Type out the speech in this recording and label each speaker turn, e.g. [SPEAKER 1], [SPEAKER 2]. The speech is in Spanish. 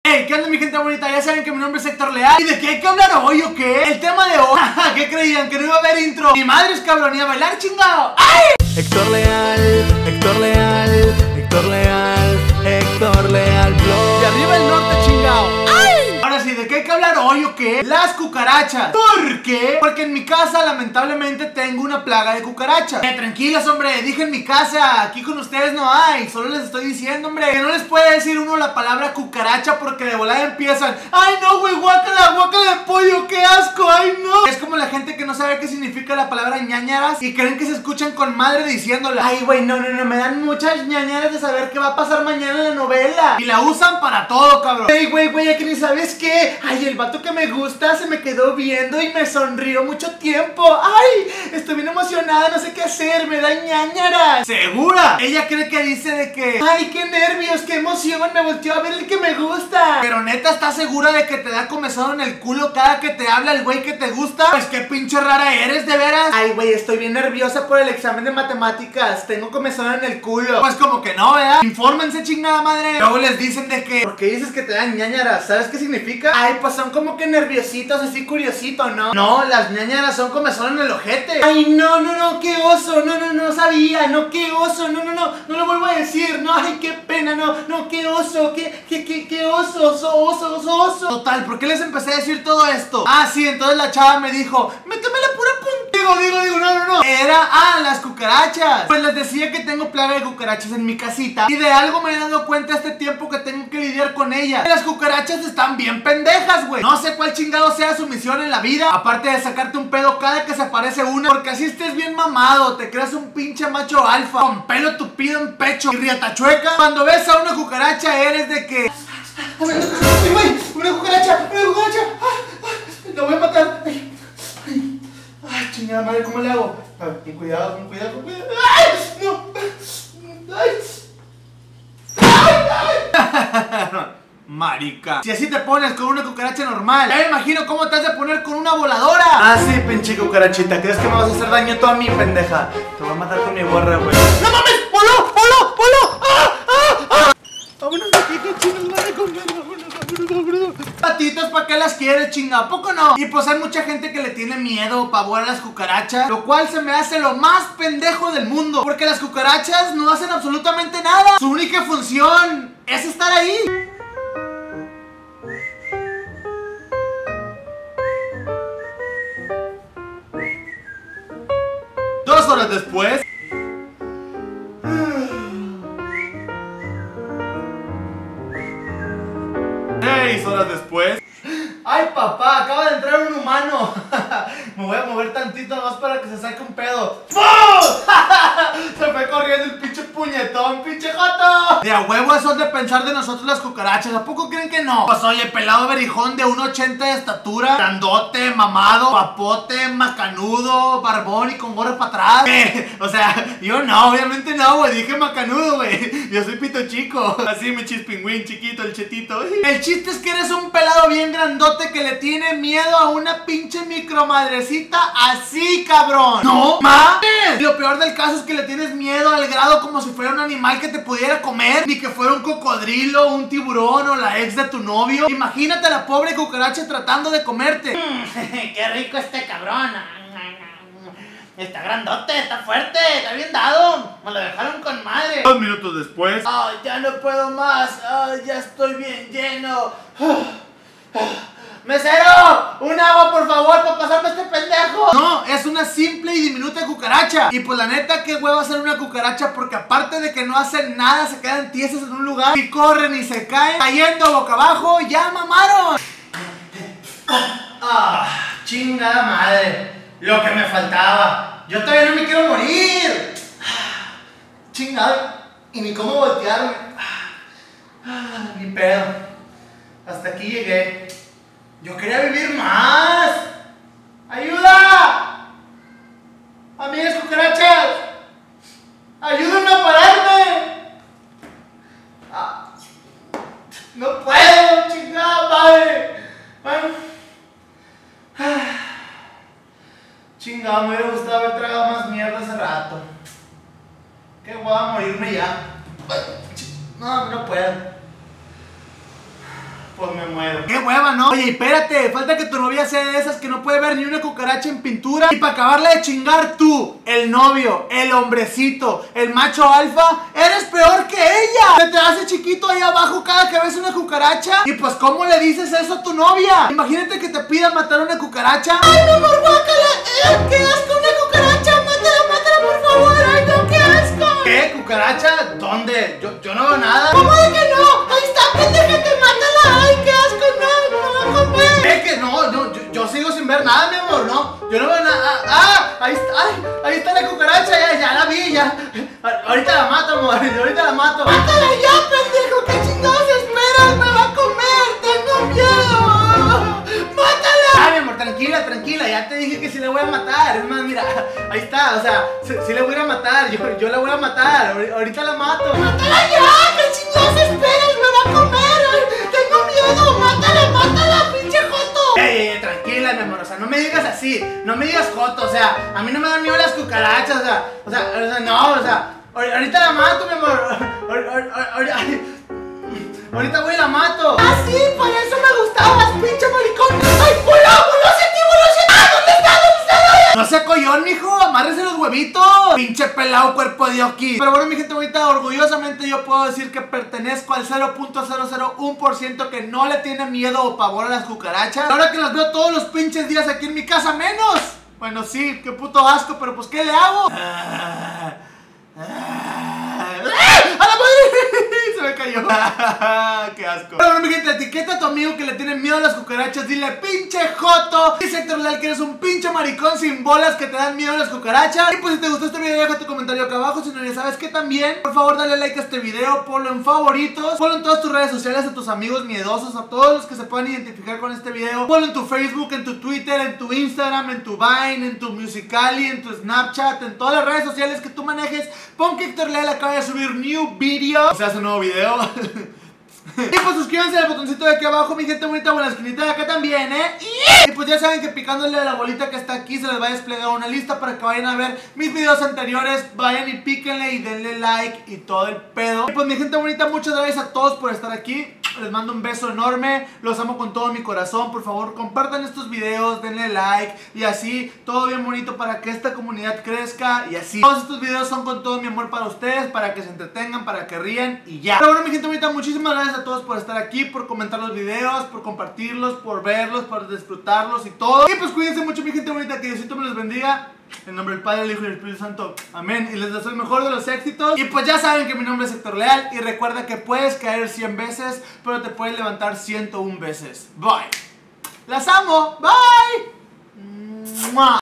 [SPEAKER 1] Hey, ¿qué onda mi gente bonita? Ya saben que mi nombre es Héctor Leal. ¿Y de qué hay que hablar hoy o qué? El tema de hoy. ¿Qué creían? ¿Que no iba a haber intro? Ni madres, cabrón, ni a bailar, chingado. ¡Ay!
[SPEAKER 2] Héctor Leal, Héctor Leal, Héctor Leal, Héctor Leal Blog.
[SPEAKER 1] Y arriba el norte, chingado. ¡Ay! Ahora sí, ¿de qué hay que hablar hoy o qué? Las cucarachas. ¿Por qué? Porque en mi casa lamentablemente tengo una plaga de cucarachas. Tranquilos, hombre, dije en mi casa. Aquí con ustedes no hay. Solo les estoy diciendo, hombre, que no les puede decir uno la palabra cucaracha porque de volada empiezan. ¡Ay no, güey! Guácala, guácala de pollo, qué asco, ¡ay no! Es como la gente que no sabe qué significa la palabra ñañaras y creen que se escuchan con madre diciéndola. Ay, güey, no, me dan muchas ñañaras de saber qué va a pasar mañana en la novela. Y la usan para todo, cabrón. Ey, güey, que ni sabes qué. Ay, el vato que me gusta se me quedó viendo y me sonrió mucho tiempo. Ay, estoy bien emocionada, no sé qué hacer, me da ñañaras. ¿Segura? Ella cree que dice de que ay, qué nervios, qué emoción, me volteó a ver el que me gusta. Pero neta, ¿estás segura de que te da comezón en el culo cada que te habla el güey que te gusta? Pues qué pinche rara eres, de veras. Ay, güey, estoy bien nerviosa por el examen de matemáticas. Tengo comezón en el culo. Pues como que no, ¿verdad? Infórmense, chingada madre. Luego les dicen de que ¿por qué dices que te dan ñañaras? ¿Sabes qué significa? Ay, pues son como que nerviositos, así curiositos, ¿no? No, las ñañaras son comezón en el ojete. Ay, no, qué oso. No sabía, no, qué oso. No lo vuelvo a decir. No, ay, qué pena, no, qué oso, qué oso. Total, ¿por qué les empecé a decir todo esto? Ah, sí, entonces la chava me dijo, méteme la pura punta. Digo, no. Era, las cucarachas. Pues les decía que tengo plaga de cucarachas en mi casita. Y de algo me he dado cuenta este tiempo que tengo que lidiar con ellas. Las cucarachas están bien pendejas, güey. No sé cuál chingado sea su misión en la vida, aparte de sacarte un pedo cada que se aparece una. Porque así estés bien mamado, te creas un pinche macho alfa con pelo tupido en pecho y riatachueca. Cuando ves a una cucaracha eres de que ay, güey, una cucaracha. La voy a matar. Ay, chingada madre, ¿cómo le hago? Con cuidado. ¡Ay! ¡No! ¡Ay! Marica, si así te pones con una cucaracha normal, ya me imagino cómo te has de poner con una voladora. Ah, sí, pinche cucarachita, ¿crees que me vas a hacer daño tú a mí, pendeja? Te voy a matar con mi gorra, güey. ¡No mames! ¡Voló! ¡Vámonos de aquí, cochinos! ¡Van a comer! ¡Vámonos! Patitos, ¿para qué las quieres, chinga? ¿A poco no? Y pues hay mucha gente que le tiene miedo o pavor a las cucarachas, lo cual se me hace lo más pendejo del mundo, porque las cucarachas no hacen absolutamente nada. Su única función es estar ahí. 2 horas después. 6 horas después. Ay, papá, acaba de entrar un humano. Me voy a mover tantito más para que se saque un pedo. Se fue corriendo el pinche puñetón, pinche joto. De a huevo eso es de pensar de nosotros las cucarachas. ¿A poco creen que no? Pues oye, pelado berijón de 1.80 de estatura, grandote, mamado, papote, macanudo, barbón y con gorra para atrás. O sea, yo no, obviamente no, güey. Dije macanudo, güey. Yo soy pito chico. Así mi chispingüín chiquito, el chetito. El chiste es que eres un pelado bien grandote que le tiene miedo a una pinche micromadrecita así, cabrón. No mames. Lo peor del caso es que le tienes miedo al grado como si fuera un animal que te pudiera comer, ni que fuera un cocodrilo, un tiburón o la ex de tu novio. Imagínate a la pobre cucaracha tratando de comerte.
[SPEAKER 3] Qué rico este cabrón. Está grandote, está fuerte, está bien dado. Me lo dejaron con madre.
[SPEAKER 1] 2 minutos después.
[SPEAKER 3] Ay, ya no puedo más. Ay, ya estoy bien lleno. ¡Mesero! ¡Un agua, por favor, para pasarme este pendejo!
[SPEAKER 1] No, es una simple y diminuta cucaracha. Y pues la neta, qué huevo hacer una cucaracha, porque aparte de que no hacen nada, se quedan tiesas en un lugar y corren y se caen, cayendo boca abajo, ya mamaron.
[SPEAKER 3] Chingada madre. Lo que me faltaba. Yo todavía no me quiero morir.
[SPEAKER 1] Chingada. Y ni cómo voltearme.
[SPEAKER 3] Ni pedo. Hasta aquí llegué. Yo quería vivir más. ¡Ayuda! ¡Amigas cucarachas! ¡Ayúdenme a pararme! ¡No puedo, chingada madre! Chingada, me hubiera gustado haber tragado más mierda hace rato. Que voy a morirme ya. No puedo. pues me muero.
[SPEAKER 1] ¡Qué hueva, no! Oye, espérate, falta que tu novia sea de esas que no puede ver ni una cucaracha en pintura. Y para acabarla de chingar tú, el novio, el hombrecito, el macho alfa, eres peor que ella. Se te hace chiquito ahí abajo cada que ves una cucaracha. Y pues, ¿cómo le dices eso a tu novia? Imagínate que te pida matar una cucaracha. ¡Ay, mi amor, guácala! ¡Qué asco una cucaracha! ¡Mátala, mátala, por favor! ¡Ay, no, qué asco!
[SPEAKER 3] ¿Qué? ¿Cucaracha? ¿Dónde? Yo no veo nada.
[SPEAKER 1] ¿Cómo de que no? ¡Ahí está, pendejete! ¡Mátala! ¡Ay, qué asco! ¡No, no va a comer!
[SPEAKER 3] Es que no, yo sigo sin ver nada, mi amor, no. Yo no veo nada. ¡Ah! Ahí está, ay, ahí está la cucaracha, ya la vi, ya. Ahorita la mato, amor, ahorita la mato.
[SPEAKER 1] ¡Mátala ya, pendejo! ¿Qué chingados esperas? ¡Me va a comer! ¡Tengo miedo! ¡Mátala!
[SPEAKER 3] Ah, mi amor, tranquila, ya te dije que sí le voy a matar. Es más, mira, ahí está, o sea, sí le voy a ir a matar, yo la voy a matar, ahorita la mato.
[SPEAKER 1] ¡Mátala ya! ¿Qué chingados esperas? ¡Me va a comer! ¡Tengo miedo! ¡Mátala, pinche joto!
[SPEAKER 3] Ey, tranquila, mi amor, o sea, no me digas así, no me digas joto, o sea, a mí no me dan miedo las cucarachas, o sea, no, o sea, ahorita la mato, mi amor, ahorita voy y la mato.
[SPEAKER 1] ¡Ah, sí! ¡Por eso me gustabas, pinche maricón! ¡Ay, voló hacia ti! ¿Dónde está? No sea collón, mijo, amárrese los huevitos. Pinche pelado cuerpo de Oki. Pero bueno, mi gente bonita, orgullosamente yo puedo decir que pertenezco al 0.001% que no le tiene miedo o pavor a las cucarachas. Ahora que las veo todos los pinches días aquí en mi casa, menos. Bueno, sí, qué puto asco, pero pues ¿qué le hago? ¡A la madre! Se me cayó. ¡Qué asco! Pero bueno, mi gente, etiqueta a tu amigo que le tiene miedo a las cucarachas. Dile, pinche joto. Dice Héctor Leal que eres un pinche maricón sin bolas que te dan miedo a las cucarachas. Y pues si te gustó este video, deja tu comentario acá abajo. Si no, ya sabes que también, por favor, dale like a este video, ponlo en favoritos, ponlo en todas tus redes sociales, a tus amigos miedosos, a todos los que se puedan identificar con este video. Ponlo en tu Facebook, en tu Twitter, en tu Instagram, en tu Vine, en tu Musical.ly, en tu Snapchat, en todas las redes sociales que tú manejes. Pon que Héctor Leal acaba de subir new video. O sea, hace un nuevo video. Y pues suscríbanse al botoncito de aquí abajo, mi gente bonita, o en la esquinita de acá también, Y pues ya saben que picándole a la bolita que está aquí se les va a desplegar una lista para que vayan a ver mis videos anteriores. Vayan y píquenle y denle like y todo el pedo. Y pues mi gente bonita, muchas gracias a todos por estar aquí. Les mando un beso enorme, los amo con todo mi corazón. Por favor, compartan estos videos, denle like y así, todo bien bonito para que esta comunidad crezca. Y así, todos estos videos son con todo mi amor para ustedes, para que se entretengan, para que ríen y ya. Pero bueno, mi gente bonita, muchísimas gracias a todos por estar aquí, por comentar los videos, por compartirlos, por verlos, por disfrutarlos y todo. Y pues cuídense mucho, mi gente bonita, que Diosito me los bendiga. En nombre del Padre, del Hijo y del Espíritu Santo. Amén. Y les deseo el mejor de los éxitos. Y pues ya saben que mi nombre es Héctor Leal. Y recuerda que puedes caer 100 veces, pero te puedes levantar 101 veces. Bye. Las amo. Bye.